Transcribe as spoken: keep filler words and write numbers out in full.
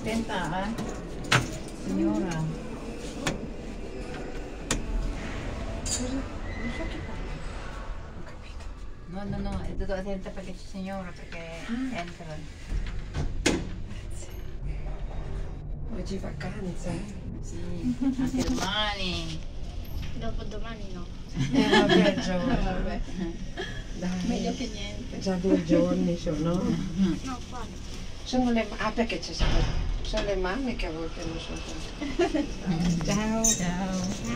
attenta, eh. Signora. Scusa, non so chi parla. Ho capito. No, no, no, è tutto attenta perché c'è signora, perché ah. entra. Grazie. Oggi vacanza, eh? Sì, anche domani. Dopodomani no. Eh vabbè, giorno. Vabbè. Dai. Meglio che niente. Già due giorni sono, no? No, quale? Sono le ah perché c'è sempre. Sono le mamme che a volte non sono. Ciao. Ciao.